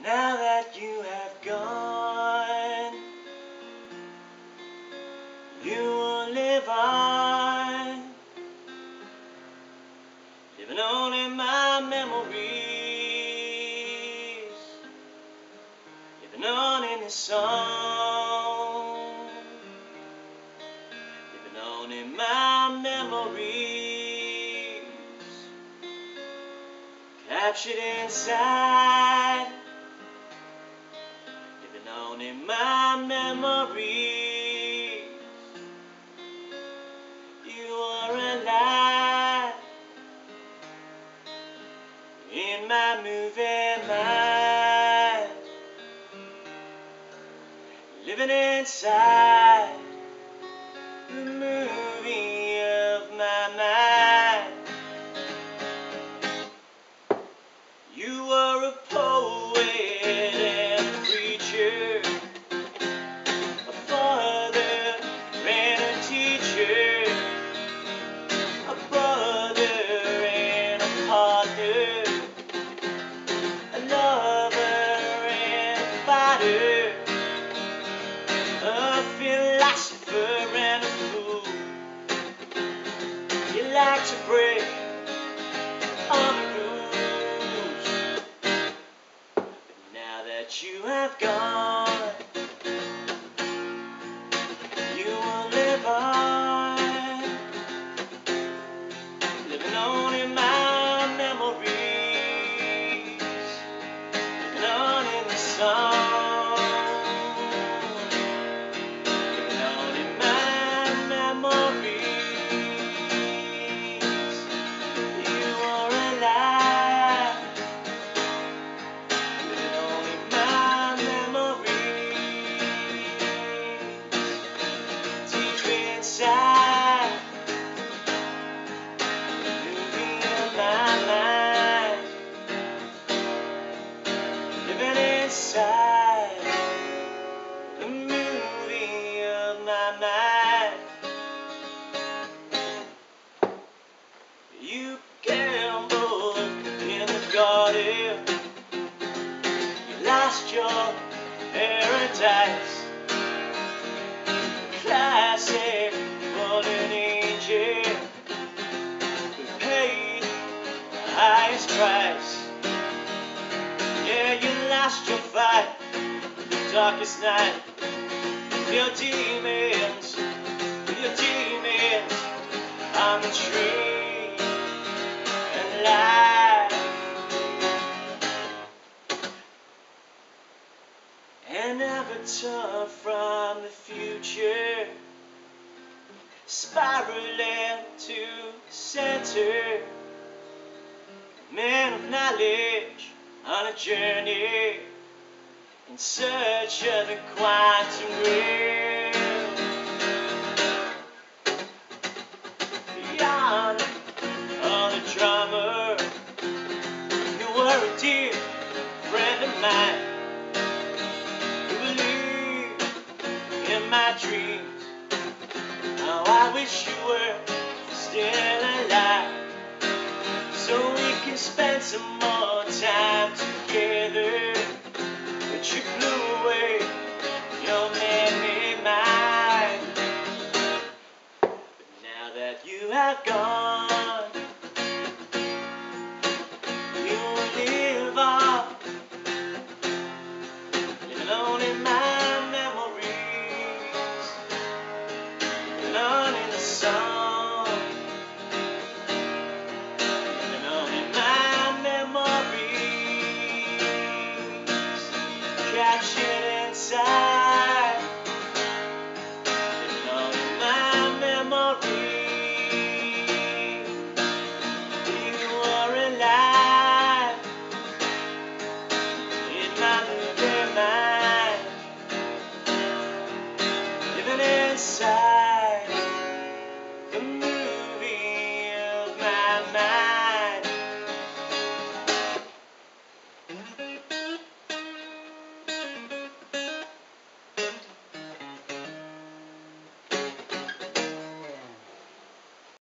Now that you have gone, you will live on, living on in my memories, living on in this song, living on in my memories, captured inside, living on in my memories. You are alive in my moving mind, living inside the movie of my mind. You are a poet and a preacher, a father and a teacher, a brother and a partner, a lover and a fighter, a philosopher and a fool. You like to break all the rules, but now that you have gone, you will live on, living on in my memories, living on in the song, living on in my memories. You are alive, living on in my memories, deep inside, moving in my mind, living inside the movie of my mind. You gambled in the garden, you lost your paradise, classic fallen angel who paid the highest price. Yeah, you lost your fight the darkest night with your demons on the tree and life. An avatar from the future, spiraling to center, a man of knowledge on a journey in search of the quantum realm. Beyond all the drama, you were a dear friend of mine who believed in my dreams. How I wish you were still alive, so we can spend some more time together. But you blew away your memory mind. But now that you have gone,